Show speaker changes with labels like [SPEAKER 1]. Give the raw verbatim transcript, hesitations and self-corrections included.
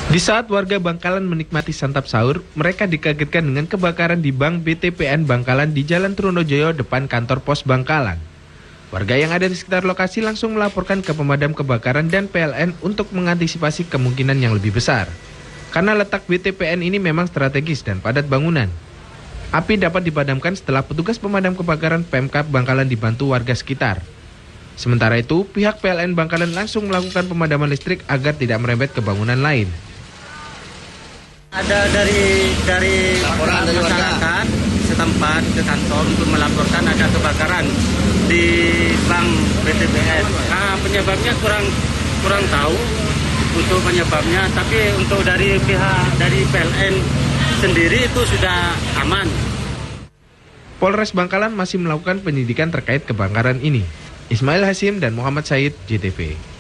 [SPEAKER 1] Di saat warga Bangkalan menikmati santap sahur, mereka dikagetkan dengan kebakaran di Bank B T P N Bangkalan di Jalan Trunojoyo depan kantor pos Bangkalan. Warga yang ada di sekitar lokasi langsung melaporkan ke pemadam kebakaran dan P L N untuk mengantisipasi kemungkinan yang lebih besar. Karena letak B T P N ini memang strategis dan padat bangunan. Api dapat dipadamkan setelah petugas pemadam kebakaran Pemkab Bangkalan dibantu warga sekitar. Sementara itu, pihak P L N Bangkalan langsung melakukan pemadaman listrik agar tidak merembet ke bangunan lain.
[SPEAKER 2] Ada dari dari laporan dari masyarakat setempat ke kantor untuk melaporkan ada kebakaran di Bank B T P N. Nah, penyebabnya kurang kurang tahu untuk penyebabnya, tapi untuk dari pihak dari P L N sendiri itu sudah aman.
[SPEAKER 1] Polres Bangkalan masih melakukan penyidikan terkait kebakaran ini. Ismail Hasim dan Muhammad Said, J T V.